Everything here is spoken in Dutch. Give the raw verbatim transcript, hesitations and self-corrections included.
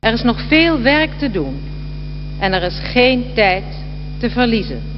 Er is nog veel werk te doen en er is geen tijd te verliezen.